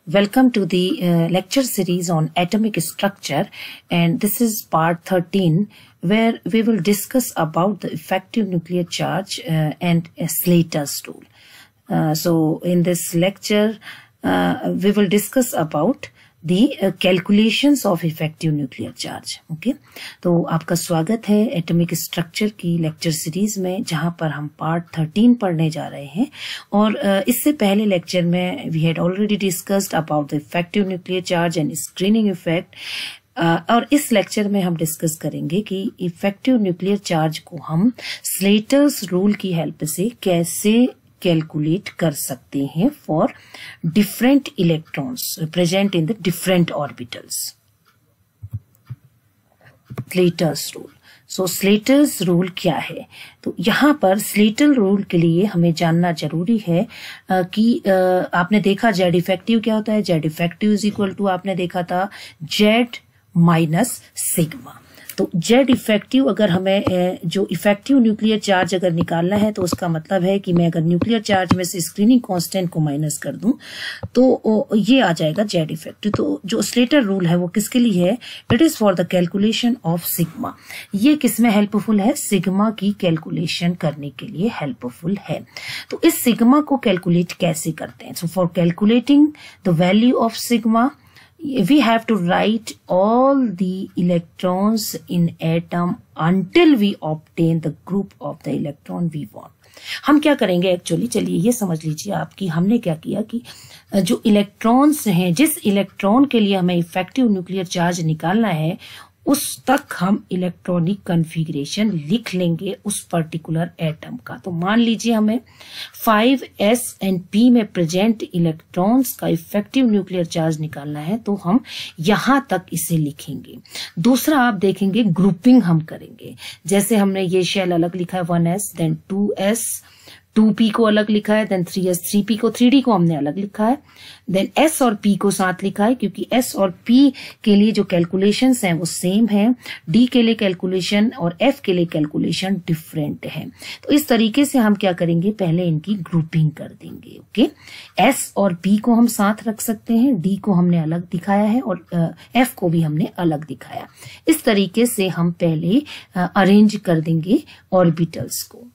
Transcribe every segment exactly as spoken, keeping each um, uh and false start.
Welcome to the uh, lecture series on atomic structure, and this is part thirteen, where we will discuss about the effective nuclear charge uh, and uh, Slater's rule. Uh, so in this lecture, uh, we will discuss about the uh, calculations of effective nuclear charge. Okay, तो आपका स्वागत है atomic structure की lecture series में, जहां पर हम part thirteen पढ़ने जा रहे हैं। और uh, इससे पहले लेक्चर में we had already discussed about the effective nuclear charge and screening effect. और इस लेक्चर में हम डिस्कस करेंगे कि इफेक्टिव न्यूक्लियर चार्ज को हम स्लेटर्स रूल की हेल्प से कैसे कैलकुलेट कर सकते हैं for different electrons present in the different orbitals. Slater's rule. So Slater's rule क्या है? तो यहाँ पर स्लेटर रूल के लिए हमें जानना जरूरी है आ, कि आ, आपने देखा जेड इफेक्टिव क्या होता है। Z effective is equal to आपने देखा था जेड माइनस सिग्मा। तो जेड इफेक्टिव अगर हमें जो इफेक्टिव न्यूक्लियर चार्ज अगर निकालना है तो उसका मतलब है कि मैं अगर न्यूक्लियर चार्ज में से स्क्रीनिंग कांस्टेंट को माइनस कर दूं तो ये आ जाएगा जेड इफेक्टिव। तो जो स्लेटर रूल है वो किसके लिए है? It is for the calculation of sigma. ये किसमें हेल्पफुल है? सिग्मा की कैलकुलेशन करने के लिए हेल्पफुल है। तो इस सिग्मा को कैलकुलेट कैसे करते हैं? So for calculating the value of sigma we have to write all the electrons in atom until we obtain the group of the electron we want. हम क्या करेंगे एक्चुअली, चलिए ये समझ लीजिए आप कि हमने क्या किया कि जो इलेक्ट्रॉन्स हैं, जिस इलेक्ट्रॉन के लिए हमें इफेक्टिव न्यूक्लियर चार्ज निकालना है उस तक हम इलेक्ट्रॉनिक कॉन्फ़िगरेशन लिख लेंगे उस पर्टिकुलर एटम का। तो मान लीजिए हमें फाइव एस एंड पी में प्रेजेंट इलेक्ट्रॉन्स का इफेक्टिव न्यूक्लियर चार्ज निकालना है, तो हम यहां तक इसे लिखेंगे। दूसरा आप देखेंगे ग्रुपिंग हम करेंगे। जैसे हमने ये शेल अलग लिखा है one S, then two S, two P को अलग लिखा है, then three S, three P को, थ्री डी को हमने अलग लिखा है, देन एस और पी को साथ लिखा है क्योंकि एस और पी के लिए जो कैलकुलेशंस हैं वो सेम है, डी के लिए कैलकुलेशन और एफ के लिए कैलकुलेशन डिफरेंट है। तो इस तरीके से हम क्या करेंगे, पहले इनकी ग्रुपिंग कर देंगे। ओके, एस और पी को हम साथ रख सकते हैं, डी को हमने अलग दिखाया है और एफ को भी हमने अलग दिखाया। इस तरीके से हम पहले अरेंज कर देंगे ऑर्बिटल्स को।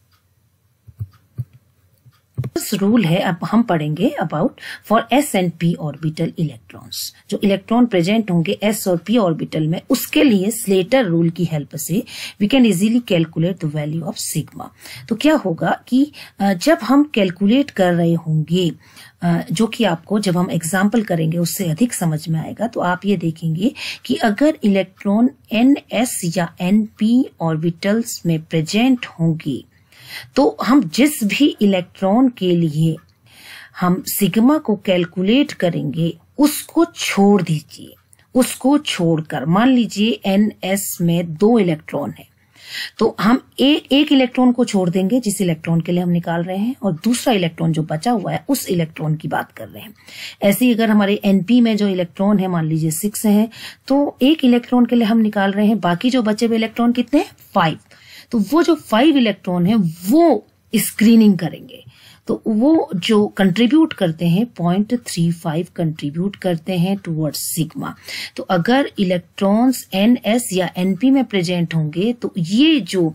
रूल है, अब हम पढ़ेंगे about for S and P orbital electrons. जो इलेक्ट्रॉन प्रेजेंट होंगे एस और पी ऑर्बिटल में, उसके लिए स्लेटर रूल की हेल्प से we can easily calculate the value of sigma. तो क्या होगा कि जब हम कैलकुलेट कर रहे होंगे, जो कि आपको जब हम एग्जाम्पल करेंगे उससे अधिक समझ में आएगा, तो आप ये देखेंगे कि अगर इलेक्ट्रॉन एन एस या एन पी ऑर्बिटल्स में प्रेजेंट होंगे तो हम जिस भी इलेक्ट्रॉन के लिए हम सिग्मा को कैलकुलेट करेंगे उसको छोड़ दीजिए। उसको छोड़कर मान लीजिए एन एस में दो इलेक्ट्रॉन है, तो हम ए, एक इलेक्ट्रॉन को छोड़ देंगे जिस इलेक्ट्रॉन के लिए हम निकाल रहे हैं, और दूसरा इलेक्ट्रॉन जो बचा हुआ है उस इलेक्ट्रॉन की बात कर रहे हैं। ऐसे ही अगर हमारे एनपी में जो इलेक्ट्रॉन है मान लीजिए सिक्स है, तो एक इलेक्ट्रॉन के लिए हम निकाल रहे हैं, बाकी जो बचे हुए इलेक्ट्रॉन कितने हैं? फाइव। तो वो जो फाइव इलेक्ट्रॉन है वो स्क्रीनिंग करेंगे, तो वो जो कंट्रीब्यूट करते हैं पॉइंट थ्री फाइव कंट्रीब्यूट करते हैं टुवर्ड्स सिग्मा। तो अगर इलेक्ट्रॉन्स एन एस या एनपी में प्रेजेंट होंगे तो ये जो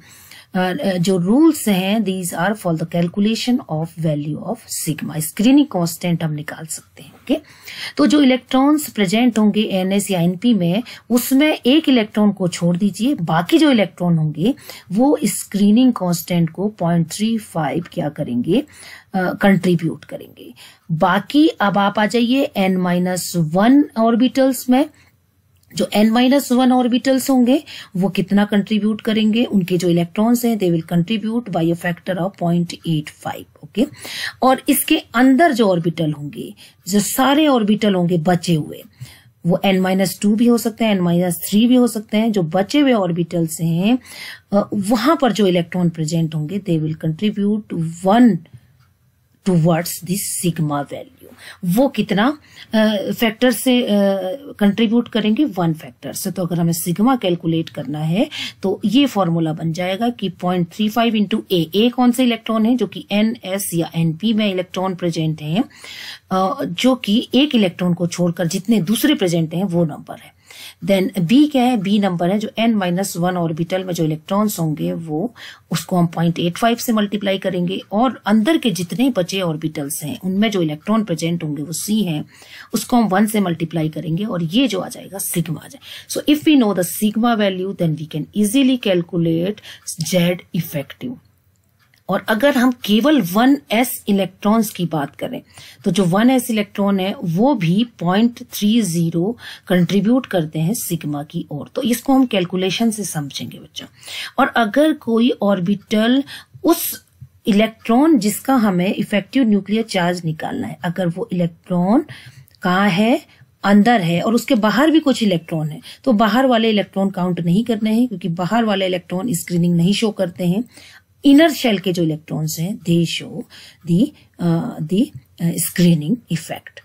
जो रूल्स हैं, these are for the calculation of value of sigma. Screening constant हम निकाल सकते हैं। ओके, तो जो इलेक्ट्रॉन्स प्रेजेंट होंगे एनएस या एनपी में, उसमें एक इलेक्ट्रॉन को छोड़ दीजिए, बाकी जो इलेक्ट्रॉन होंगे वो स्क्रीनिंग कांस्टेंट को पॉइंट थ्री फाइव क्या करेंगे, कंट्रीब्यूट uh, करेंगे। बाकी अब आप आ जाइए एन माइनस वन ऑर्बिटल्स में। जो n माइनस वन ऑर्बिटल्स होंगे वो कितना कंट्रीब्यूट करेंगे? उनके जो इलेक्ट्रॉन्स हैं they will contribute by a factor of point eight five. Okay, और इसके अंदर जो ऑर्बिटल होंगे, जो सारे ऑर्बिटल होंगे बचे हुए, वो n माइनस टू भी हो सकते हैं, n माइनस थ्री भी हो सकते हैं। जो बचे हुए ऑर्बिटल्स हैं वहां पर जो इलेक्ट्रॉन प्रेजेंट होंगे they will contribute one towards this sigma value. वो कितना फैक्टर से कंट्रीब्यूट uh, करेंगे, वन फैक्टर से। तो अगर हमें सिग्मा कैलकुलेट करना है तो ये फॉर्मूला बन जाएगा कि point three five into A, A कौन से इलेक्ट्रॉन है, जो कि एन एस या एन पी में इलेक्ट्रॉन प्रेजेंट है, uh, जो कि एक इलेक्ट्रॉन को छोड़कर जितने दूसरे प्रेजेंट हैं वो नंबर है। देन बी क्या है, बी नंबर है जो एन माइनस वन ऑर्बिटल में जो इलेक्ट्रॉन्स होंगे वो उसको हम पॉइंट एट फाइव से मल्टीप्लाई करेंगे, और अंदर के जितने बचे ऑर्बिटल्स हैं उनमें जो इलेक्ट्रॉन प्रेजेंट होंगे वो सी हैं, उसको हम वन से मल्टीप्लाई करेंगे और ये जो आ जाएगा सिग्मा आ जाए। So if we know the sigma value then we can easily calculate Z effective. और अगर हम केवल वन एस इलेक्ट्रॉन्स की बात करें तो जो वन एस इलेक्ट्रॉन है वो भी पॉइंट थ्री जीरो कंट्रीब्यूट करते हैं सिग्मा की ओर। तो इसको हम कैलकुलेशन से समझेंगे बच्चों। और अगर कोई ऑर्बिटल उस इलेक्ट्रॉन जिसका हमें इफेक्टिव न्यूक्लियर चार्ज निकालना है, अगर वो इलेक्ट्रॉन कहाँ है, अंदर है, और उसके बाहर भी कुछ इलेक्ट्रॉन है, तो बाहर वाले इलेक्ट्रॉन काउंट नहीं करने हैं, क्योंकि बाहर वाले इलेक्ट्रॉन स्क्रीनिंग नहीं शो करते हैं। इनर शेल के जो इलेक्ट्रॉन्स हैं they show the the screening effect.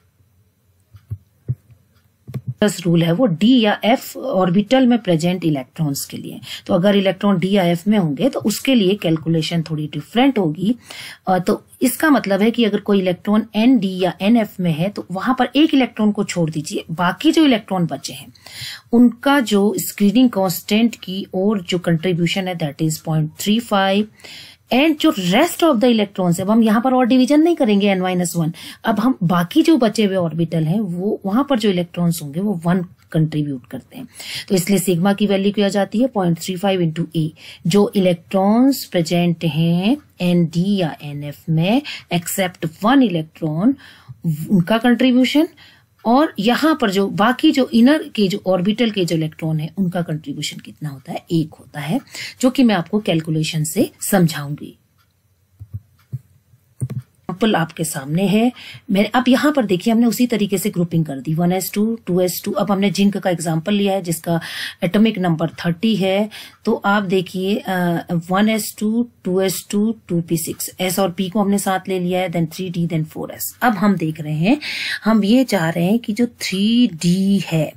Rule है वो डी या एफ ऑर्बिटल में प्रेजेंट इलेक्ट्रॉन्स के लिए। तो अगर इलेक्ट्रॉन डी या एफ में होंगे तो उसके लिए कैलकुलेशन थोड़ी डिफरेंट होगी। तो इसका मतलब है कि अगर कोई इलेक्ट्रॉन एन डी या एन एफ में है तो वहां पर एक इलेक्ट्रॉन को छोड़ दीजिए, बाकी जो इलेक्ट्रॉन बचे हैं उनका जो स्क्रीनिंग कांस्टेंट की और जो कंट्रीब्यूशन है that is point three five. And जो रेस्ट ऑफ द इलेक्ट्रॉन्स, अब हम यहाँ पर और डिवीजन नहीं करेंगे एन माइनस वन, अब हम बाकी जो बचे हुए ऑर्बिटल हैं वो वहां पर जो इलेक्ट्रॉन्स होंगे वो वन कंट्रीब्यूट करते हैं। तो इसलिए सिग्मा की वैल्यू क्या जाती है point three five into A. जो इलेक्ट्रॉन्स प्रेजेंट हैं एन डी या एन एफ में एक्सेप्ट वन इलेक्ट्रॉन, उनका कंट्रीब्यूशन, और यहाँ पर जो बाकी जो इनर के जो ऑर्बिटल के जो इलेक्ट्रॉन है उनका कंट्रीब्यूशन कितना होता है, एक होता है, जो कि मैं आपको कैलकुलेशन से समझाऊंगी। एग्जाम्पल आपके सामने है। मैं अब यहाँ पर देखिए हमने उसी तरीके से ग्रुपिंग कर दी, one S two, two S two. अब हमने जिंक का एग्जाम्पल लिया है जिसका एटॉमिक नंबर थर्टी है। तो आप देखिए one S two, two S two, two P six, S और पी को हमने साथ ले लिया है, then three D, then four S. अब हम देख रहे हैं, हम ये चाह रहे हैं कि जो थ्री डी है,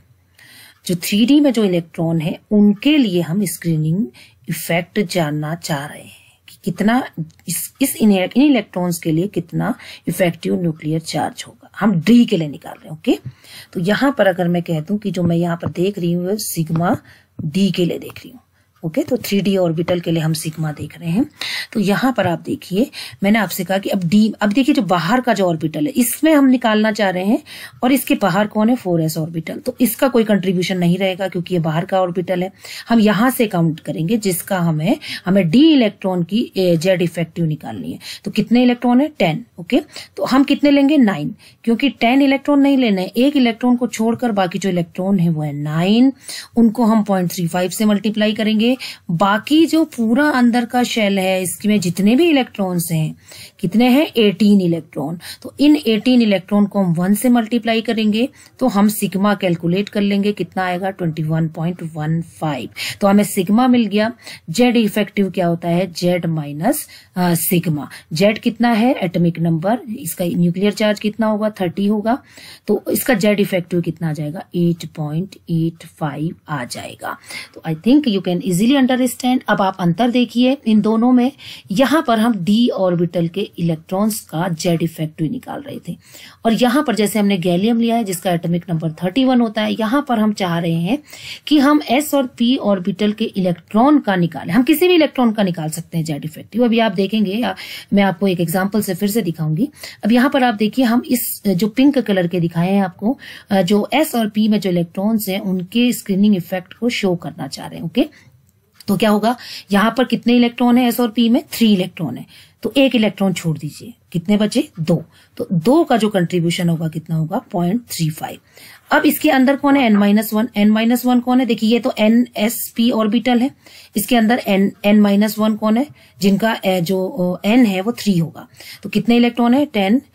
जो थ्री डी में जो इलेक्ट्रॉन है उनके लिए हम स्क्रीनिंग इफेक्ट जानना चाह रहे हैं कि कितना इस, इस इन इलेक्ट्रॉन्स के लिए कितना इफेक्टिव न्यूक्लियर चार्ज होगा। हम डी के लिए निकाल रहे हैं। ओके, तो यहां पर अगर मैं कह दूं कि जो मैं यहाँ पर देख रही हूँ सिग्मा डी के लिए देख रही हूँ। ओके okay, तो थ्री डी ऑर्बिटल के लिए हम सिग्मा देख रहे हैं। तो यहाँ पर आप देखिए मैंने आपसे कहा कि अब डी, अब देखिए जो बाहर का जो ऑर्बिटल है इसमें हम निकालना चाह रहे हैं, और इसके बाहर कौन है, फोर एस ऑर्बिटल। तो इसका कोई कंट्रीब्यूशन नहीं रहेगा क्योंकि ये बाहर का ऑर्बिटल है। हम यहाँ से काउंट करेंगे जिसका हमें हमें डी इलेक्ट्रॉन की जेड इफेक्टिव निकालनी है। तो कितने इलेक्ट्रॉन है, टेन। ओके, तो हम कितने लेंगे, नाइन, क्योंकि टेन इलेक्ट्रॉन नहीं लेने, एक इलेक्ट्रॉन को छोड़कर बाकी जो इलेक्ट्रॉन है वो है नाइन। उनको हम पॉइंट थ्री फाइव से मल्टीप्लाई करेंगे। बाकी जो पूरा अंदर का शेल है इसमें जितने भी इलेक्ट्रॉन्स हैं कितने हैं, एटीन इलेक्ट्रॉन। तो इन एटीन इलेक्ट्रॉन को हम वन से मल्टीप्लाई करेंगे तो हम सिग्मा कैलकुलेट कर लेंगे, कितना आएगा twenty one point one five. तो हमें सिग्मा मिल गया। जेड इफेक्टिव क्या होता है, जेड माइनस सिग्मा। जेड कितना है, एटॉमिक नंबर, इसका न्यूक्लियर चार्ज कितना होगा, थर्टी होगा। तो इसका जेड इफेक्टिव कितना आ जाएगा, एट पॉइंट एट फाइव आ जाएगा। तो I think you can easily understand. अब आप अंतर देखिए इन दोनों में। यहां पर हम डी ऑर्बिटल के इलेक्ट्रॉन्स का जेड इफेक्टिव निकाल रहे थे, और यहां पर जैसे हमने गैलियम लिया है जिसका एटॉमिक नंबर थर्टी वन होता है, यहां पर हम चाह रहे हैं कि हम एस और पी ऑर्बिटल के इलेक्ट्रॉन का निकालें। हम किसी भी इलेक्ट्रॉन का निकाल सकते हैं जेड इफेक्टिव। अभी आप देखेंगे, मैं आपको एक एग्जांपल से फिर से दिखाऊंगी। अब यहां पर आप देखिए हम इस जो पिंक कलर के दिखाए हैं आपको, जो एस और पी में जो इलेक्ट्रॉन्स हैं उनके स्क्रीनिंग इफेक्ट को शो करना चाह रहे हैं। ओके, तो क्या होगा, यहां पर कितने इलेक्ट्रॉन है, एस और पी में थ्री इलेक्ट्रॉन है, तो एक इलेक्ट्रॉन छोड़ दीजिए, कितने बचे, दो। तो दो का जो कंट्रीब्यूशन होगा कितना होगा, पॉइंट थ्री फाइव। अब इसके अंदर कौन है, N minus one. N minus one कौन है, देखिए ये तो एन एस पी ऑर्बिटल है, इसके अंदर एन एन माइनस वन कौन है, जिनका जो एन है वो थ्री होगा। तो कितने इलेक्ट्रॉन है, टेन।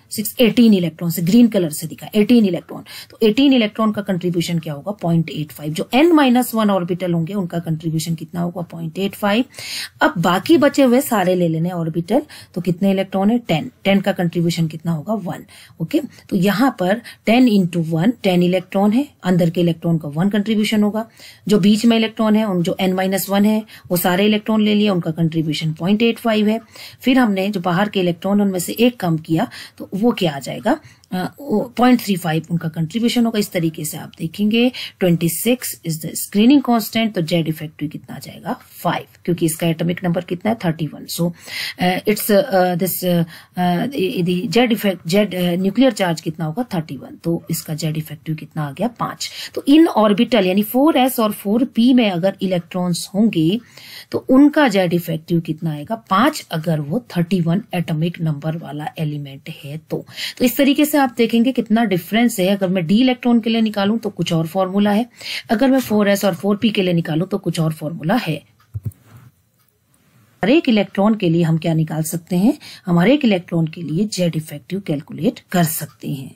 सिक्स एटीन इलेक्ट्रॉन से ग्रीन कलर से दिखा एटीन इलेक्ट्रॉन, तो एटीन इलेक्ट्रॉन का कंट्रीब्यूशन क्या होगा पॉइंट एट फाइव। जो n माइनस वन ऑर्बिटल होंगे उनका कंट्रीब्यूशन कितना होगा पॉइंट एट फाइव। अब बाकी बचे हुए सारे ले लेने ऑर्बिटल, तो कितने इलेक्ट्रॉन है टेन, टेन का कंट्रीब्यूशन कितना होगा वन। ओके, तो यहाँ पर ten into one ten electron है, अंदर के इलेक्ट्रॉन का वन कंट्रीब्यूशन होगा। जो बीच में इलेक्ट्रॉन है उन जो n माइनस वन है वो सारे इलेक्ट्रॉन ले लिए, उनका कंट्रीब्यूशन पॉइंट एट फाइव है। फिर हमने जो बाहर के इलेक्ट्रॉन उनमें से एक कम किया तो वो क्या आ जाएगा पॉइंट थ्री फाइव उनका कंट्रीब्यूशन होगा। इस तरीके से आप देखेंगे twenty six is the screening constant, तो जेड इफेक्टिव कितना आ जाएगा फाइव, क्योंकि इसका एटॉमिक नंबर कितना है thirty one. So it's this Z effect Z nuclear charge कितना होगा थर्टी वन, तो इसका जेड इफेक्टिव कितना आ गया पांच। तो इन ऑर्बिटल यानी फोर एस और फोर पी में अगर इलेक्ट्रॉन्स होंगे तो उनका जेड इफेक्टिव कितना आएगा पांच, अगर वो थर्टी वन एटॉमिक नंबर वाला एलिमेंट है तो। तो इस तरीके से आप देखेंगे कितना डिफरेंस है। अगर मैं डी इलेक्ट्रॉन के लिए निकालूं तो कुछ और फॉर्मूला है, अगर मैं फोर एस और फोर पी के लिए निकालूं तो कुछ और फॉर्मूला है। हर एक इलेक्ट्रॉन के लिए हम क्या निकाल सकते हैं, हम हर एक इलेक्ट्रॉन के लिए जेड इफेक्टिव कैलकुलेट कर सकते हैं।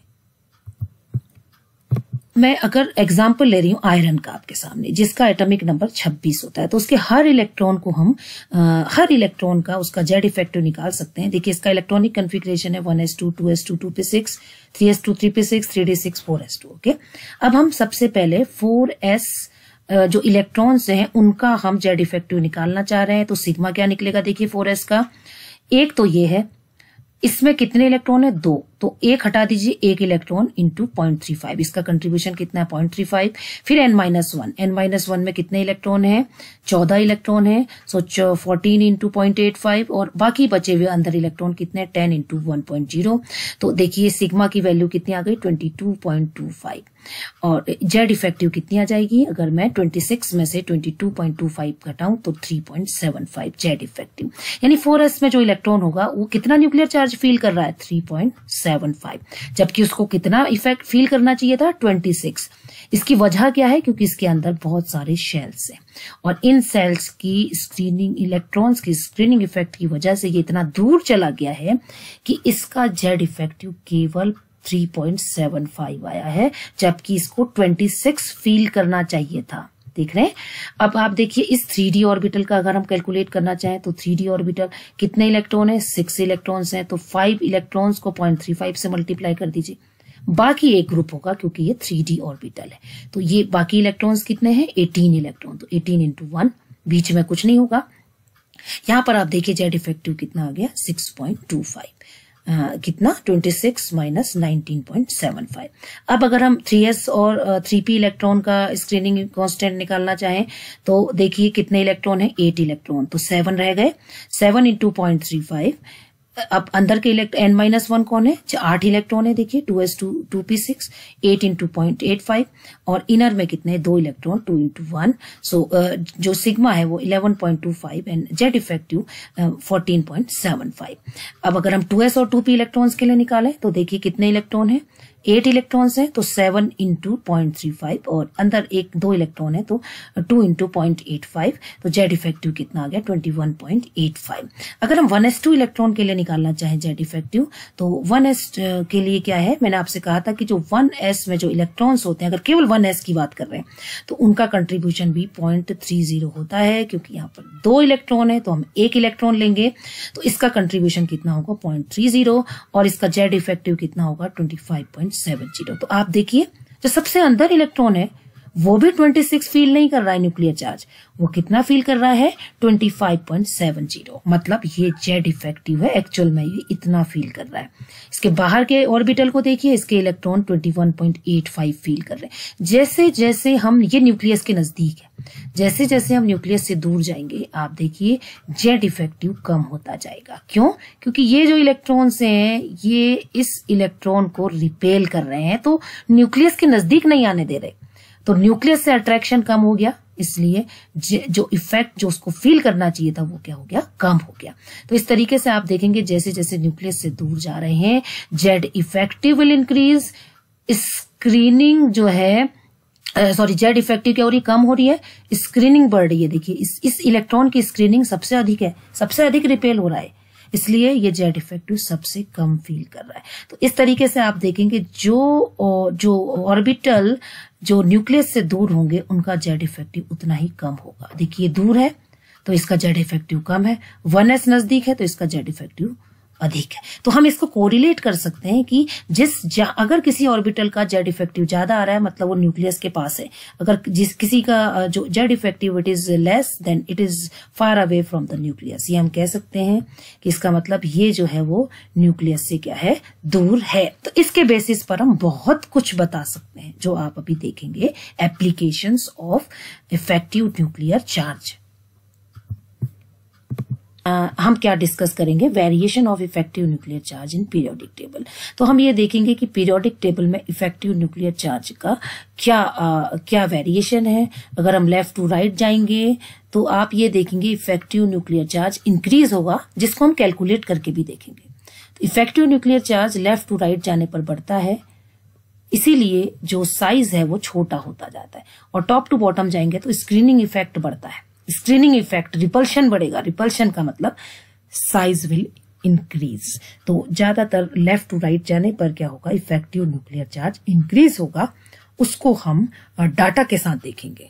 मैं अगर एग्जाम्पल ले रही हूं आयरन का आपके सामने, जिसका एटॉमिक नंबर छब्बीस होता है, तो उसके हर इलेक्ट्रॉन को हम आ, हर इलेक्ट्रॉन का उसका जेड इफेक्टिव निकाल सकते हैं। देखिए इसका इलेक्ट्रॉनिक कन्फिग्रेशन है one S two, two S two, two P six, three s two, three p six, three d six, four s two. Okay, अब हम सबसे पहले फोर एस जो इलेक्ट्रॉन्स हैं उनका हम जेड इफेक्टिव निकालना चाह रहे हैं। तो सिग्मा क्या निकलेगा, देखिए फोर एस का एक तो ये है, इसमें कितने इलेक्ट्रॉन है दो, तो एक हटा दीजिए, एक electron into point three five, इसका कंट्रीब्यूशन कितना है पॉइंट थ्री फाइव। फिर n minus one, N minus one में कितने इलेक्ट्रॉन है चौदह इलेक्ट्रॉन है, so fourteen into point eight five, और बाकी बचे हुए अंदर इलेक्ट्रॉन कितने ten into one point zero. तो देखिए सिग्मा की वैल्यू कितनी आ गई twenty two point two five, और जेड इफेक्टिव कितनी आ जाएगी, अगर मैं ट्वेंटी सिक्स में से twenty two point two five घटाऊं तो three point seven five Z effective. यानी फोर एस में जो इलेक्ट्रॉन होगा वो कितना न्यूक्लियर चार्ज फील कर रहा है थ्री पॉइंट सेवन फाइव, जबकि उसको कितना इफेक्ट फील करना चाहिए था ट्वेंटी सिक्स। इसकी वजह क्या है, क्योंकि इसके अंदर बहुत सारे शेल्स हैं और इन सेल्स की स्क्रीनिंग, इलेक्ट्रॉन्स की स्क्रीनिंग इफेक्ट की वजह से ये इतना दूर चला गया है कि इसका जेड इफेक्टिव केवल थ्री पॉइंट सेवन फाइव आया है, जबकि इसको ट्वेंटी सिक्स फील करना चाहिए था। देख रहे हैं, अब आप देखिए इस थ्री डी ऑर्बिटल का अगर हम कैलकुलेट करना चाहें तो थ्री डी ऑर्बिटल कितने इलेक्ट्रॉन है, सिक्स इलेक्ट्रॉन्स हैं, तो फाइव इलेक्ट्रॉन्स को पॉइंट थ्री फाइव से मल्टीप्लाई कर दीजिए, बाकी एक ग्रुप होगा क्योंकि ये थ्री डी ऑर्बिटल है। तो ये बाकी इलेक्ट्रॉन्स कितने हैं एटीन इलेक्ट्रॉन, तो एटीन इंटू वन, बीच में कुछ नहीं होगा। यहां पर आप देखिए जेड इफेक्टिव कितना आ गया six point two five, Uh, कितना twenty six minus nineteen point seven five. अब अगर हम थ्री एस और थ्री पी इलेक्ट्रॉन का स्क्रीनिंग कांस्टेंट निकालना चाहें तो देखिए कितने इलेक्ट्रॉन है एट इलेक्ट्रॉन, तो सेवन रह गए, seven into point three five. अब अंदर के इलेक्ट्रॉन एन माइनस वन कौन है, आठ इलेक्ट्रॉन है, देखिए two S two, two P six, eight into point eight five, और इनर में कितने दो electron, two into one. So जो सिग्मा है वो eleven point two five and Z effective fourteen point seven five. अब अगर हम टू एस और टू पी इलेक्ट्रॉन्स के लिए निकालें तो देखिए कितने इलेक्ट्रॉन है, एट इलेक्ट्रॉन्स है, तो seven into point three five, और अंदर एक दो इलेक्ट्रॉन है तो two into point eight five, तो जेड इफेक्टिव कितना आ गया twenty one point eight five. अगर हम वन एस टू इलेक्ट्रॉन के लिए निकालना चाहें जेड इफेक्टिव तो वन एस के लिए क्या है, मैंने आपसे कहा था कि जो वन एस में जो इलेक्ट्रॉन्स होते हैं, अगर केवल वन एस की बात कर रहे हैं तो उनका कंट्रीब्यूशन भी पॉइंट थ्री जीरो होता है, क्योंकि यहाँ पर दो इलेक्ट्रॉन है तो हम एक इलेक्ट्रॉन लेंगे, तो इसका कंट्रीब्यूशन कितना होगा पॉइंट थ्री जीरो, और इसका जेड इफेक्टिव कितना होगा twenty five point seven zero. तो आप देखिए जो सबसे अंदर इलेक्ट्रॉन है वो भी ट्वेंटी सिक्स फील नहीं कर रहा है न्यूक्लियर चार्ज, वो कितना फील कर रहा है twenty five point seven zero, मतलब ये जेड इफेक्टिव है, एक्चुअल में ये इतना फील कर रहा है। इसके बाहर के ऑर्बिटल को देखिए, इसके electron twenty one point eight five feel कर रहे हैं। जैसे जैसे हम, ये न्यूक्लियस के नजदीक है, जैसे जैसे हम न्यूक्लियस से दूर जाएंगे आप देखिए जेड इफेक्टिव कम होता जाएगा। क्यों? क्योंकि ये जो इलेक्ट्रॉन्स हैं ये इस इलेक्ट्रॉन को रिपेल कर रहे हैं, तो न्यूक्लियस के नजदीक नहीं आने दे रहे, तो न्यूक्लियस से अट्रैक्शन कम हो गया, इसलिए जो इफेक्ट जो उसको फील करना चाहिए था वो क्या हो गया, कम हो गया। तो इस तरीके से आप देखेंगे जैसे जैसे न्यूक्लियस से दूर जा रहे हैं Z effective will increase, screening जो है सॉरी जेड इफेक्टिव क्या हो रही है, कम हो रही है, स्क्रीनिंग बढ़ रही है। देखिए इस इस इलेक्ट्रॉन की स्क्रीनिंग सबसे अधिक है, सबसे अधिक रिपेल हो रहा है, इसलिए ये जेड इफेक्टिव सबसे कम फील कर रहा है। तो इस तरीके से आप देखेंगे जो जो ऑर्बिटल जो न्यूक्लियस से दूर होंगे उनका जेड इफेक्टिव उतना ही कम होगा। देखिए दूर है तो इसका जेड इफेक्टिव कम है, वन एस नजदीक है तो इसका जेड इफेक्टिव अधिक है। तो हम इसको कोरिलेट कर सकते हैं कि जिस अगर किसी ऑर्बिटल का जेड इफेक्टिव ज्यादा आ रहा है मतलब वो न्यूक्लियस के पास है, अगर जिस किसी का जो Z effective it is less than it is far away from the nucleus, ये हम कह सकते हैं कि इसका मतलब ये जो है वो न्यूक्लियस से क्या है, दूर है। तो इसके बेसिस पर हम बहुत कुछ बता सकते हैं जो आप अभी देखेंगे, applications of effective nuclear charge. Uh, हम क्या डिस्कस करेंगे, variation of effective nuclear charge in periodic table. तो हम ये देखेंगे कि पीरियोडिक टेबल में इफेक्टिव न्यूक्लियर चार्ज का क्या uh, क्या वेरिएशन है। अगर हम लेफ्ट टू राइट जाएंगे तो आप ये देखेंगे इफेक्टिव न्यूक्लियर चार्ज इंक्रीज होगा, जिसको हम कैलकुलेट करके भी देखेंगे। तो effective nuclear charge left to right जाने पर बढ़ता है, इसीलिए जो साइज है वो छोटा होता जाता है। और टॉप टू बॉटम जाएंगे तो स्क्रीनिंग इफेक्ट बढ़ता है, स्क्रीनिंग इफेक्ट, रिपल्शन बढ़ेगा। रिपल्शन का मतलब साइज विल इंक्रीज। तो ज्यादातर लेफ्ट टू राइट जाने पर क्या होगा, इफेक्टिव न्यूक्लियर चार्ज इंक्रीज होगा। उसको हम डाटा के साथ देखेंगे।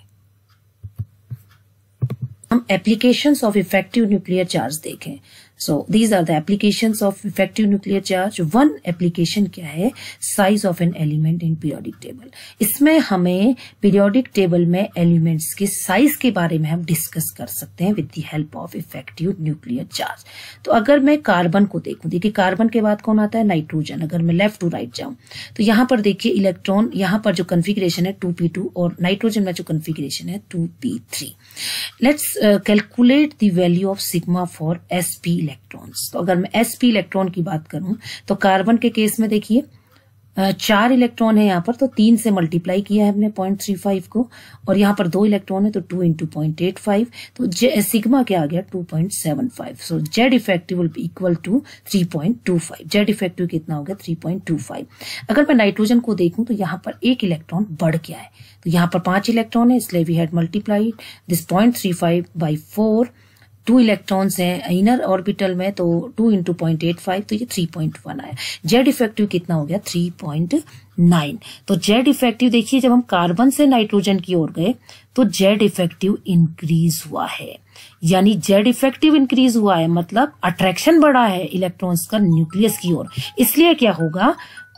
हम applications of effective nuclear charge देखें। So these are the applications of effective nuclear charge. One application क्या है, size of an element in periodic table. इसमें हमें पीरियोडिक टेबल में एलिमेंट्स के साइज के बारे में हम डिस्कस कर सकते हैं with the help of effective nuclear charge. तो अगर मैं कार्बन को देखूं, देखिए कार्बन के बाद कौन आता है, नाइट्रोजन। अगर मैं लेफ्ट टू राइट जाऊं तो यहां पर देखिए इलेक्ट्रॉन, यहां पर जो कन्फिग्रेशन है टू पी टू और नाइट्रोजन में जो कन्फिग्रेशन है two p three. Let's calculate the value of sigma for sp electrons. तो अगर मैं एसपी इलेक्ट्रॉन की बात करूं तो कार्बन के केस में देखिए चार इलेक्ट्रॉन है यहाँ पर, तो तीन से मल्टीप्लाई किया है हमने पॉइंट थ्री फाइव को, और यहाँ पर दो इलेक्ट्रॉन है तो two into point eight five, तो सिग्मा क्या आ गया two point seven five. So Z effective will be equal to three point two five. Z effective कितना हो गया, थ्री पॉइंट टू फाइव। अगर मैं नाइट्रोजन को देखूं तो यहाँ पर एक इलेक्ट्रॉन बढ़ गया है, तो यहाँ पर पांच इलेक्ट्रॉन है, इसलिए we had multiplied this point three five by four. Two electrons हैं इनर ऑर्बिटल में, तो two into point eight five, तो ये थ्री पॉइंट वन आया। जेड इफेक्टिव कितना हो गया, थ्री पॉइंट नाइन। तो जेड इफेक्टिव देखिए जब हम कार्बन से नाइट्रोजन की ओर गए तो जेड इफेक्टिव इंक्रीज हुआ है, यानी जेड इफेक्टिव इंक्रीज हुआ है मतलब अट्रैक्शन बढ़ा है इलेक्ट्रॉन्स का न्यूक्लियस की ओर, इसलिए क्या होगा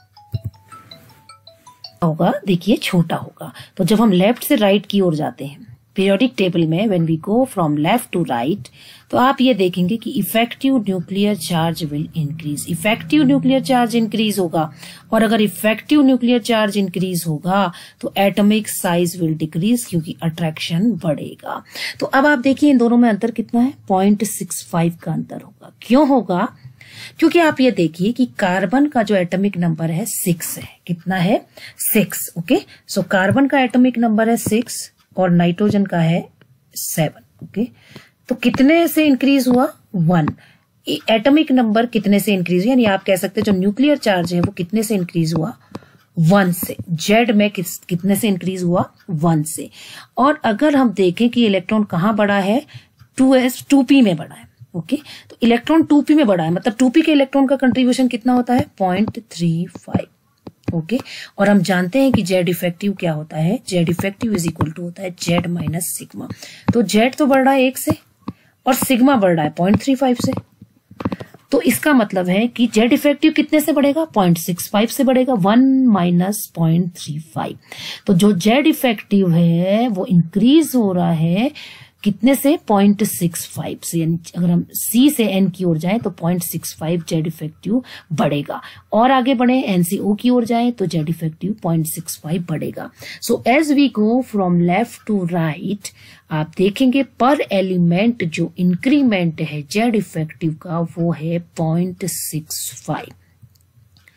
होगा देखिए छोटा होगा। तो जब हम लेफ्ट से राइट की ओर जाते हैं पीरियोडिक टेबल में, when we go from left to right, तो आप ये देखेंगे कि effective nuclear charge will increase. Effective nuclear charge increase होगा, और अगर इफेक्टिव न्यूक्लियर चार्ज इंक्रीज होगा तो एटॉमिक साइज विल डिक्रीज, क्योंकि अट्रैक्शन बढ़ेगा। तो अब आप देखिए इन दोनों में अंतर कितना है, पॉइंट सिक्स फाइव का अंतर होगा। क्यों होगा, क्योंकि आप ये देखिए कि कार्बन का जो एटॉमिक नंबर है सिक्स है, कितना है, सिक्स। ओके, सो कार्बन का एटॉमिक नंबर है सिक्स और नाइट्रोजन का है सेवन। ओके, तो कितने से इंक्रीज हुआ, वन। एटॉमिक नंबर कितने से इंक्रीज हुआ, यानी आप कह सकते हैं जो न्यूक्लियर चार्ज है वो कितने से इंक्रीज हुआ, वन से। जेड में किस, कितने से इंक्रीज हुआ, वन से। और अगर हम देखें कि इलेक्ट्रॉन कहाँ बढ़ा है, टू एस टू पी में बढ़ा है। ओके, तो इलेक्ट्रॉन टू पी में बढ़ा है, मतलब टू पी के इलेक्ट्रॉन का कंट्रीब्यूशन कितना होता है, पॉइंट थ्री फाइव। ओके, और हम जानते हैं कि जेड इफेक्टिव क्या होता है, Z effective is equal to होता है जेड माइनस सिग्मा। तो जेड तो बढ़ रहा है एक से और सिग्मा बढ़ रहा है पॉइंट थ्री फाइव से, तो इसका मतलब है कि जेड इफेक्टिव कितने से बढ़ेगा, पॉइंट सिक्स फाइव से बढ़ेगा, one minus point three five. तो जो जेड इफेक्टिव है वो इंक्रीज हो रहा है कितने से, पॉइंट सिक्स फाइव से। यानी अगर हम सी से एन की ओर जाएं तो point six five Z effective बढ़ेगा, और आगे बढ़े एनसीओ की ओर जाएं तो Z effective point six five बढ़ेगा। So as we go from left to right, आप देखेंगे पर एलिमेंट जो इंक्रीमेंट है जेड इफेक्टिव का वो है पॉइंट सिक्स फाइव।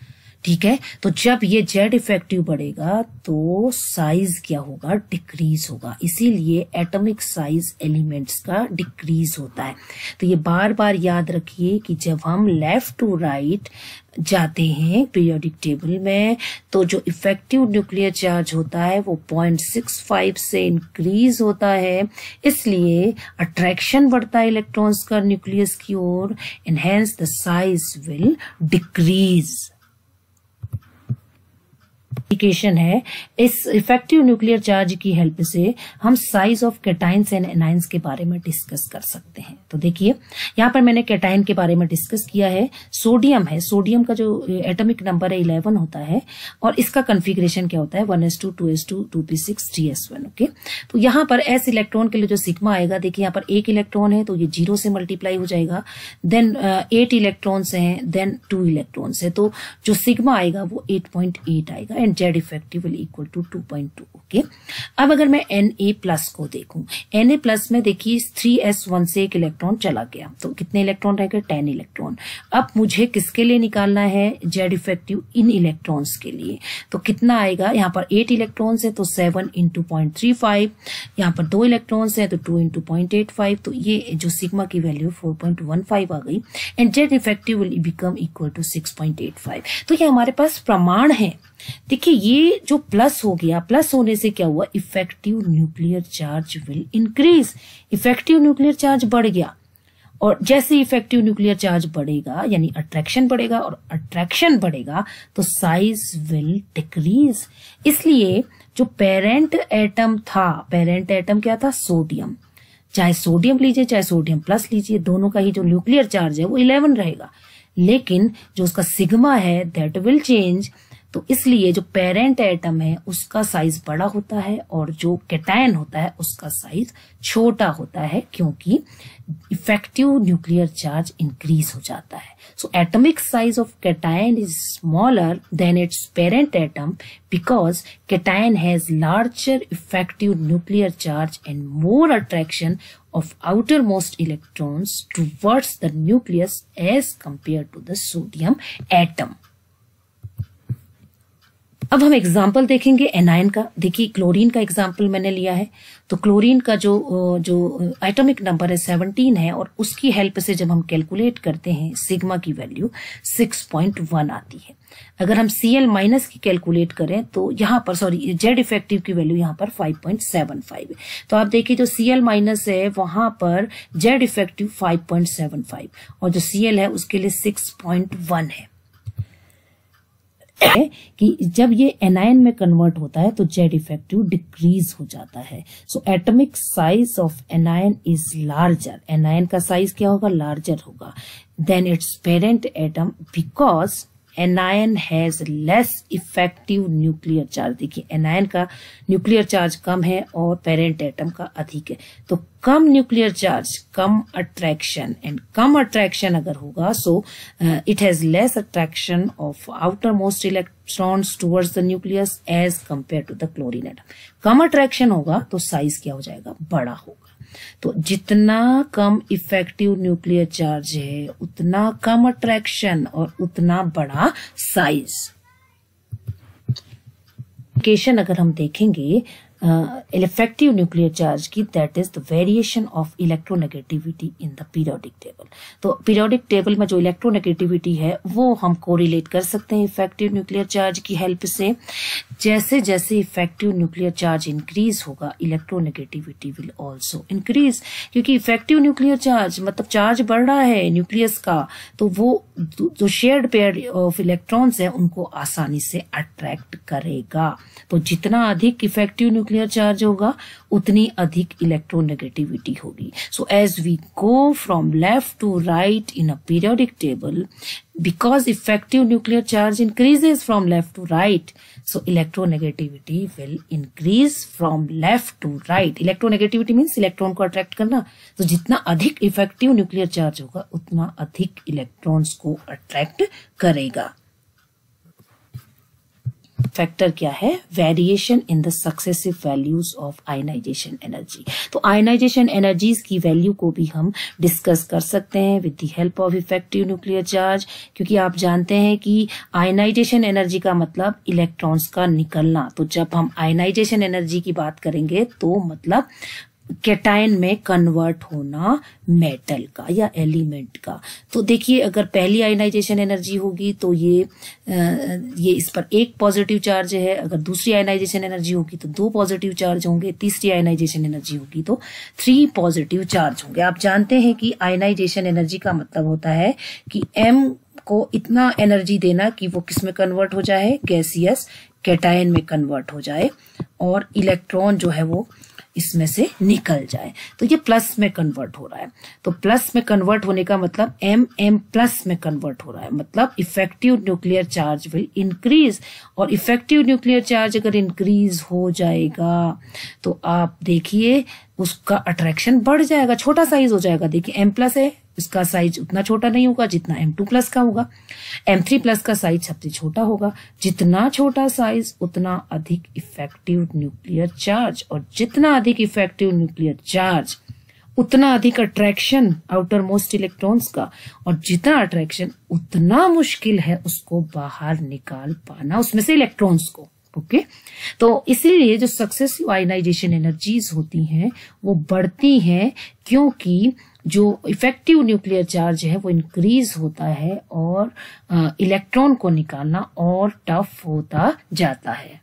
ठीक है। तो जब ये जेड इफेक्टिव बढ़ेगा तो साइज क्या होगा, डिक्रीज होगा। इसीलिए एटॉमिक साइज एलिमेंट्स का डिक्रीज होता है। तो ये बार बार याद रखिए कि जब हम लेफ्ट टू राइट जाते हैं पीरियोडिक टेबल में तो जो इफेक्टिव न्यूक्लियर चार्ज होता है वो पॉइंट सिक्स फाइव से इंक्रीज होता है। इसलिए अट्रैक्शन बढ़ता है इलेक्ट्रॉन्स का न्यूक्लियस की ओर, and hence the size will decrease. Indication है इस इफेक्टिव न्यूक्लियर चार्ज की हेल्प से हम size of cations and anions के बारे में डिस्कस कर सकते हैं। तो देखिए यहाँ पर मैंने कैटाइन के बारे में डिस्कस किया है। सोडियम है, सोडियम का जो एटॉमिक नंबर है इलेवन होता है और इसका कॉन्फ़िगरेशन क्या होता है, one S two, two S two, two P six, three s one. Okay, तो यहाँ पर एस इलेक्ट्रॉन के लिए जो सिग्मा आएगा, देखिए यहाँ पर एक इलेक्ट्रॉन है तो ये जीरो से मल्टीप्लाई हो जाएगा, देन एट इलेक्ट्रॉन्स हैं, देन टू इलेक्ट्रॉन्स है, तो जो सिग्मा आएगा वो एट पॉइंट एट आएगा and Z effective will equal to two point two. Okay, अब अगर मैं एन ए प्लस को देखूं, एन ए प्लस में देखिए थ्री एस वन से एक इलेक्ट्रॉन चला गया तो कितने इलेक्ट्रॉन रह गए, टेन इलेक्ट्रॉन। अब मुझे किसके लिए निकालना है, जेड इफेक्टिव इन इलेक्ट्रॉन्स के लिए। तो कितना आएगा, यहाँ पर एट इलेक्ट्रॉन्स है तो seven into point three five, यहाँ पर दो इलेक्ट्रॉन्स है तो two into point eight five, तो ये जो सिग्मा की value four point one five आ गई and Z effective will become equal to six point eight five. तो ये हमारे पास प्रमाण है। देखिए ये जो प्लस हो गया, प्लस होने से क्या हुआ, effective nuclear charge will increase. Effective nuclear charge बढ़ गया और जैसे इफेक्टिव न्यूक्लियर चार्ज बढ़ेगा यानी अट्रैक्शन बढ़ेगा और अट्रैक्शन बढ़ेगा तो साइज विल डिक्रीज। इसलिए जो पेरेंट एटम था, पेरेंट एटम क्या था, सोडियम, चाहे सोडियम लीजिए चाहे सोडियम प्लस लीजिए, दोनों का ही जो न्यूक्लियर चार्ज है वो इलेवन रहेगा, लेकिन जो उसका सिग्मा है दैट विल चेंज। तो इसलिए जो पेरेंट एटम है उसका साइज बड़ा होता है और जो कैटायन होता है उसका साइज छोटा होता है, क्योंकि इफेक्टिव न्यूक्लियर चार्ज इंक्रीज हो जाता है। So atomic size of cation is smaller than its parent atom because cation has larger effective nuclear charge and more attraction of outermost electrons towards the nucleus as compared to the sodium atom. अब हम example देखेंगे anion का। देखिए chlorine का example मैंने लिया है, तो क्लोरीन का जो जो एटॉमिक नंबर है सेवनटीन है और उसकी हेल्प से जब हम कैलकुलेट करते हैं सिग्मा की वैल्यू सिक्स पॉइंट वन आती है। अगर हम Cl माइनस की कैलकुलेट करें तो यहाँ पर सॉरी जेड इफेक्टिव की वैल्यू यहाँ पर फाइव पॉइंट सेवन फाइव है। तो आप देखिए जो Cl माइनस है वहां पर Z effective five point seven five और जो Cl है उसके लिए सिक्स पॉइंट वन है। है कि जब ये एनायन में कन्वर्ट होता है तो जेड इफेक्टिव डिक्रीज हो जाता है। So atomic size of anion is larger, anion का साइज क्या होगा, लार्जर होगा than its parent atom because anion has less effective nuclear charge. देखिए एनायन का न्यूक्लियर चार्ज कम है और पेरेंट एटम का अधिक है, तो कम न्यूक्लियर चार्ज कम अट्रैक्शन एंड कम अट्रैक्शन अगर होगा so it has less attraction of outermost electrons towards the nucleus as compare to the chlorine atom. कम अट्रैक्शन होगा तो साइज क्या हो जाएगा, बड़ा होगा। तो जितना कम इफेक्टिव न्यूक्लियर चार्ज है उतना कम अट्रैक्शन और उतना बड़ा साइज। इंडिकेशन अगर हम देखेंगे इफेक्टिव न्यूक्लियर चार्ज की, that is the variation of electronegativity in the periodic table. तो पीरियोडिक टेबल में जो इलेक्ट्रोनेगेटिविटी है वो हम कोरिलेट कर सकते हैं इफेक्टिव न्यूक्लियर चार्ज की हेल्प से। जैसे जैसे इफेक्टिव न्यूक्लियर चार्ज इंक्रीज होगा इलेक्ट्रोनेगेटिविटी विल आल्सो इंक्रीज, क्योंकि इफेक्टिव न्यूक्लियर चार्ज मतलब चार्ज बढ़ रहा है न्यूक्लियस का, तो वो जो शेयर्ड पेयर ऑफ इलेक्ट्रॉन्स है उनको आसानी से अट्रैक्ट करेगा। तो जितना अधिक इफेक्टिव न्यूक्लियर चार्ज होगा उतनी अधिक इलेक्ट्रोनेगेटिविटी होगी। So as we go from left to right in a periodic table, because effective nuclear charge increases from left to right, so electronegativity will increase from left to right. Electronegativity means electron को attract करना, तो जितना अधिक effective nuclear charge होगा उतना अधिक electrons को attract करेगा। फैक्टर क्या है? Variation in the successive values of ionization energy. तो आयनाइजेशन एनर्जीज की वैल्यू को भी हम डिस्कस कर सकते हैं with the help of effective nuclear charge, क्योंकि आप जानते हैं कि आयनाइजेशन एनर्जी का मतलब इलेक्ट्रॉन्स का निकलना। तो जब हम आयनाइजेशन एनर्जी की बात करेंगे तो मतलब कैटायन में कन्वर्ट होना मेटल का या एलिमेंट का। तो देखिए, अगर पहली आयनाइजेशन एनर्जी होगी तो ये ये इस पर एक पॉजिटिव चार्ज है, अगर दूसरी आयनाइजेशन एनर्जी होगी तो दो पॉजिटिव चार्ज होंगे, तीसरी आयनाइजेशन एनर्जी होगी तो थ्री पॉजिटिव चार्ज होंगे। आप जानते हैं कि आयनाइजेशन एनर्जी का मतलब होता है कि एम को इतना एनर्जी देना कि वो किस में कन्वर्ट हो जाए, गैसियस कैटायन में कन्वर्ट हो जाए और इलेक्ट्रॉन जो है वो इसमें से निकल जाए। तो ये प्लस में कन्वर्ट हो रहा है। तो प्लस में कन्वर्ट होने का मतलब एम एम प्लस में कन्वर्ट हो रहा है, मतलब effective nuclear charge will increase. और इफेक्टिव न्यूक्लियर चार्ज अगर इंक्रीज हो जाएगा तो आप देखिए उसका अट्रैक्शन बढ़ जाएगा, छोटा साइज हो जाएगा। देखिए एम प्लस है, इसका साइज उतना छोटा नहीं होगा जितना एम टू प्लस का होगा। एम थ्री प्लस का साइज सबसे छोटा होगा। जितना छोटा साइज उतना अधिक इफेक्टिव न्यूक्लियर चार्ज, और जितना अधिक इफेक्टिव न्यूक्लियर चार्ज उतना अधिक अट्रैक्शन आउटर मोस्ट इलेक्ट्रॉन्स का, और जितना अट्रैक्शन उतना मुश्किल है उसको बाहर निकाल पाना उसमें से इलेक्ट्रॉन्स को। Okay okay? तो इसीलिए जो सक्सेसिव आयनाइजेशन एनर्जीज होती हैं वो बढ़ती हैं, क्योंकि जो इफेक्टिव न्यूक्लियर चार्ज है वो इंक्रीज होता है और इलेक्ट्रॉन को निकालना और टफ होता जाता है।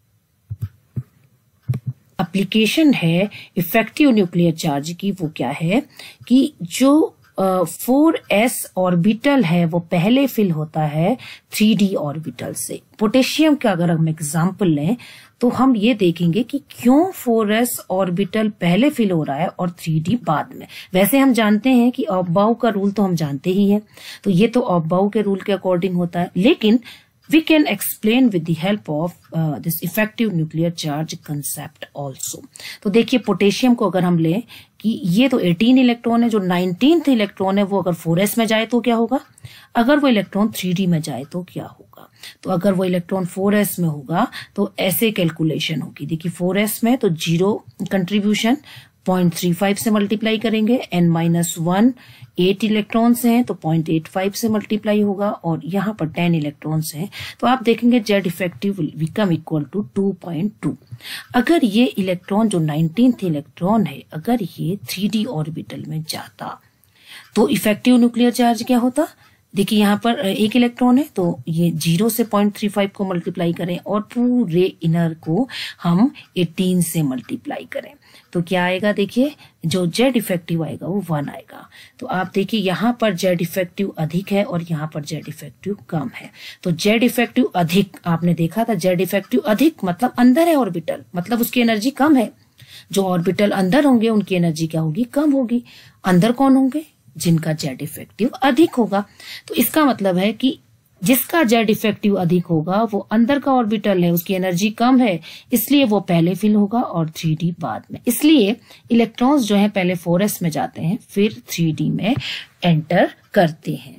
एप्लीकेशन है इफेक्टिव न्यूक्लियर चार्ज की, वो क्या है कि जो फोर एस ऑर्बिटल है वो पहले फिल होता है थ्री डी ऑर्बिटल से। पोटेशियम का अगर हम एग्जाम्पल लें तो हम ये देखेंगे कि क्यों फोर एस ऑर्बिटल पहले फिल हो रहा है और थ्री डी बाद में। वैसे हम जानते हैं कि ऑफ-बाउ का रूल तो हम जानते ही हैं, तो ये तो ऑफ-बाउ के रूल के अकॉर्डिंग होता है, लेकिन we can explain with the help of uh, this effective nuclear charge concept also। तो देखिए पोटेशियम को अगर हम लें कि ये तो एटीन इलेक्ट्रॉन है, जो नाइनटीन्थ इलेक्ट्रॉन है वो अगर फोर एस में जाए तो क्या होगा, अगर वो इलेक्ट्रॉन थ्री डी में जाए तो क्या होगा। तो अगर वो इलेक्ट्रॉन फोर एस में होगा तो ऐसे कैलकुलेशन होगी। देखिए फोर एस में तो zero contribution point three five से मल्टीप्लाई करेंगे, N minus one eight electrons हैं तो पॉइंट एट फाइव से मल्टीप्लाई होगा, और यहाँ पर टेन इलेक्ट्रॉन्स हैं तो आप देखेंगे Z effective will become equal to two point two. अगर ये इलेक्ट्रॉन जो नाइनटीन्थ इलेक्ट्रॉन है अगर ये थ्री डी ऑर्बिटल में जाता तो इफेक्टिव न्यूक्लियर चार्ज क्या होता। देखिए यहाँ पर एक इलेक्ट्रॉन है तो ये जीरो से पॉइंट थ्री फाइव को मल्टीप्लाई करें और पूरे इनर को हम एटीन से मल्टीप्लाई करें तो क्या आएगा। देखिए जो जेड इफेक्टिव आएगा वो वन आएगा। तो आप देखिए यहाँ पर जेड इफेक्टिव अधिक है और यहाँ पर जेड इफेक्टिव कम है। तो जेड इफेक्टिव अधिक, आपने देखा था जेड इफेक्टिव अधिक मतलब अंदर है ऑर्बिटल, मतलब उसकी एनर्जी कम है। जो ऑर्बिटल अंदर होंगे उनकी एनर्जी क्या होगी, कम होगी। अंदर कौन होंगे, जिनका जेड इफेक्टिव अधिक होगा। तो इसका मतलब है कि जिसका जेड इफेक्टिव अधिक होगा वो अंदर का ऑर्बिटल है, उसकी एनर्जी कम है, इसलिए वो पहले फिल होगा और थ्री डी बाद में। इसलिए इलेक्ट्रॉन्स जो है पहले फोर एस में जाते हैं फिर थ्री डी में एंटर करते हैं।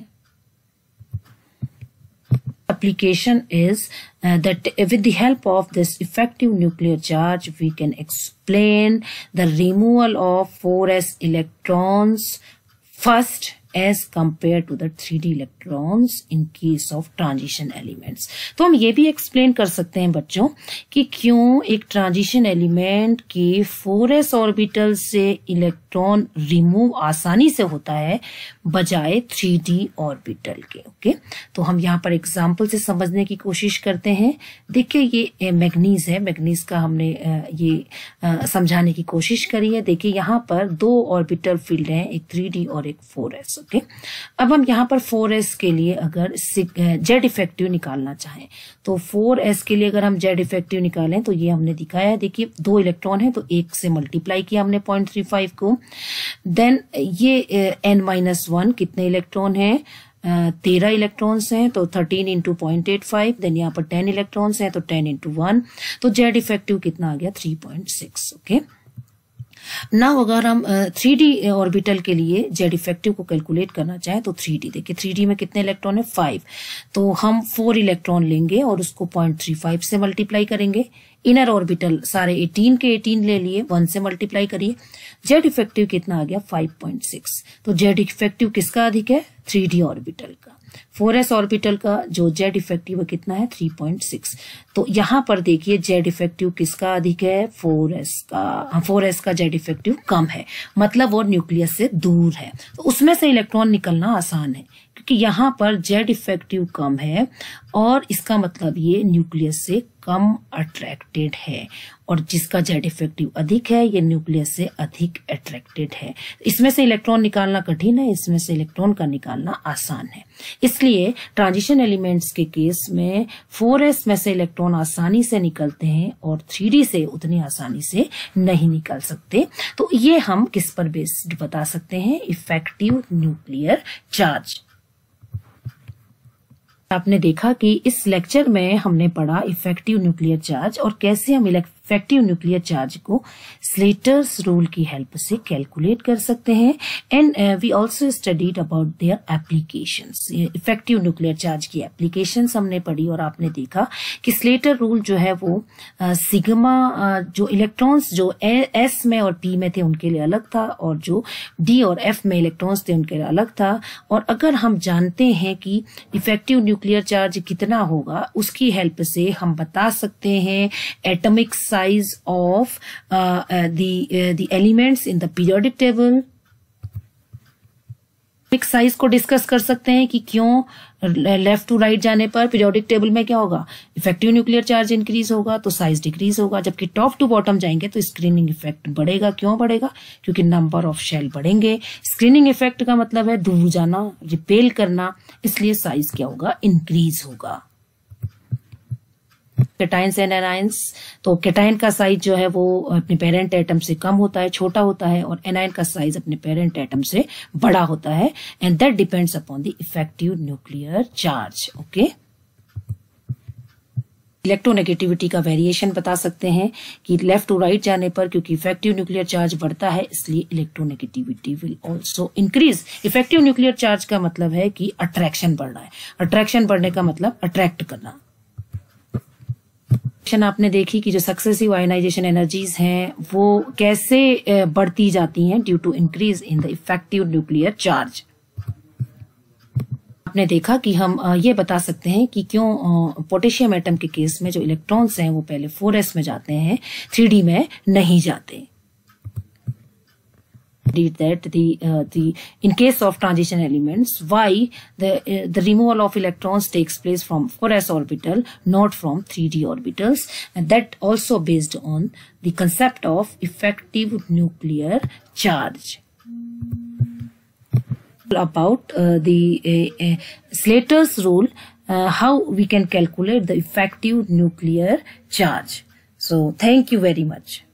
Application is uh, that with the help of this effective nuclear charge we can explain the removal of four s electrons first as compared to the three D electrons in case of transition elements। तो हम ये भी explain कर सकते हैं बच्चों कि क्यों एक ट्रांजिशन एलिमेंट के फोर एस ऑर्बिटल से इलेक्ट्रॉन रिमूव आसानी से होता है बजाय थ्री डी ऑर्बिटल के। ओके, तो हम यहाँ पर एग्जाम्पल से समझने की कोशिश करते हैं। देखिए ये मैग्नीज है, मैग्नीज का हमने ये समझाने की कोशिश करी है। देखिए यहाँ पर दो ऑर्बिटल फील्ड हैं, एक थ्री डी और एक फोर एस। ओके, अब हम यहाँ पर फोर एस के लिए अगर जेड इफेक्टिव निकालना चाहें तो फोर एस के लिए अगर हम जेड इफेक्टिव निकालें तो ये हमने दिखाया है। देखिए दो इलेक्ट्रॉन है तो एक से मल्टीप्लाई किया हमने पॉइंट थ्री फाइव को। देन ये एन माइनस वन कितने इलेक्ट्रॉन है, तेरह इलेक्ट्रॉन्स हैं तो thirteen into point eight five. Then यहाँ पर टेन इलेक्ट्रॉन्स हैं तो टेन इंटू वन, तो जेड इफेक्टिव कितना आ गया, थ्री पॉइंट सिक्स। ओके, ना अगर हम थ्री डी ऑर्बिटल के लिए जेड इफेक्टिव को कैलकुलेट करना चाहें तो थ्री डी देखिए, थ्री डी में कितने इलेक्ट्रॉन है, फाइव। तो हम फोर इलेक्ट्रॉन लेंगे और उसको पॉइंट थ्री फाइव से मल्टीप्लाई करेंगे। इनर ऑर्बिटल सारे एटीन के एटीन ले लिए, वन से मल्टीप्लाई करिए। जेड इफेक्टिव कितना आ गया, फाइव पॉइंट सिक्स। तो जेड इफेक्टिव किसका अधिक है, थ्री डी ऑर्बिटल का। फोर एस ऑर्बिटल का जो जेड इफेक्टिव है कितना है, थ्री पॉइंट सिक्स। तो यहां पर देखिए जेड इफेक्टिव किसका अधिक है, फोर एस का। फोर एस का जेड इफेक्टिव कम है, मतलब वो न्यूक्लियस से दूर है, तो उसमें से इलेक्ट्रॉन निकलना आसान है क्योंकि यहां पर जेड इफेक्टिव कम है और इसका मतलब ये न्यूक्लियस से कम अट्रैक्टेड है, और जिसका जेड इफेक्टिव अधिक है ये न्यूक्लियस से अधिक अट्रैक्टेड है। इसमें से इलेक्ट्रॉन निकालना कठिन है, इसमें से इलेक्ट्रॉन का निकालना आसान है। इसलिए ट्रांजिशन एलिमेंट्स के केस में फोर एस में से इलेक्ट्रॉन आसानी से निकलते हैं और थ्री डी से उतनी आसानी से नहीं निकल सकते। तो ये हम किस पर बेस्ड बता सकते हैं, इफेक्टिव न्यूक्लियर चार्ज। आपने देखा कि इस लेक्चर में हमने पढ़ा इफेक्टिव न्यूक्लियर चार्ज और कैसे हम इफेक्टिव न्यूक्लियर चार्ज को स्लेटर्स रूल की हेल्प से कैलकुलेट कर सकते हैं। And we also studied about their applications. Effective nuclear charge की एप्लीकेशंस हमने पढ़ी और आपने देखा कि स्लेटर रूल जो है वो सिग्मा uh, जो इलेक्ट्रॉन्स जो एस में और पी में थे उनके लिए अलग था, और जो डी और एफ में इलेक्ट्रॉन्स थे उनके लिए अलग था। और अगर हम जानते हैं कि इफेक्टिव न्यूक्लियर चार्ज कितना होगा, उसकी हेल्प से हम बता सकते हैं atomic size of uh, uh, the uh, the elements in the periodic table। atomic size को डिस्कस कर सकते हैं कि क्यों लेफ्ट टू राइट जाने पर पीरियोडिक टेबल में क्या होगा, इफेक्टिव न्यूक्लियर चार्ज इंक्रीज होगा तो साइज डिक्रीज होगा, जबकि टॉप टू बॉटम जाएंगे तो स्क्रीनिंग इफेक्ट बढ़ेगा। क्यों बढ़ेगा, क्योंकि नंबर ऑफ शेल बढ़ेंगे। स्क्रीनिंग इफेक्ट का मतलब है दूर जाना, रिपेल करना, इसलिए साइज क्या होगा, इंक्रीज होगा। कैटाइंस एंड एनाइंस, तो कैटाइन का साइज जो है वो अपने पेरेंट एटम से कम होता है, छोटा होता है, और एनाइन का साइज अपने पेरेंट एटम से बड़ा होता है। And that depends upon the effective nuclear charge. Okay, electronegativity का वेरिएशन बता सकते हैं कि लेफ्ट टू राइट जाने पर क्योंकि इफेक्टिव न्यूक्लियर चार्ज बढ़ता है इसलिए electronegativity will also increase. Effective nuclear charge का मतलब है कि अट्रैक्शन बढ़ रहा है, अट्रैक्शन बढ़ने का मतलब अट्रैक्ट करना। आपने देखी कि जो सक्सेसिव आयनाइजेशन एनर्जीज हैं वो कैसे बढ़ती जाती हैं due to increase in the effective nuclear charge. आपने देखा कि हम ये बता सकते हैं कि क्यों पोटेशियम एटम के केस में जो इलेक्ट्रॉन्स हैं वो पहले फोर एस में जाते हैं, थ्री डी में नहीं जाते। that the uh, the in case of transition elements, why the uh, the removal of electrons takes place from four s orbital, not from three d orbitals, and that also based on the concept of effective nuclear charge. About uh, the uh, uh, Slater's rule, uh, how we can calculate the effective nuclear charge. So thank you very much.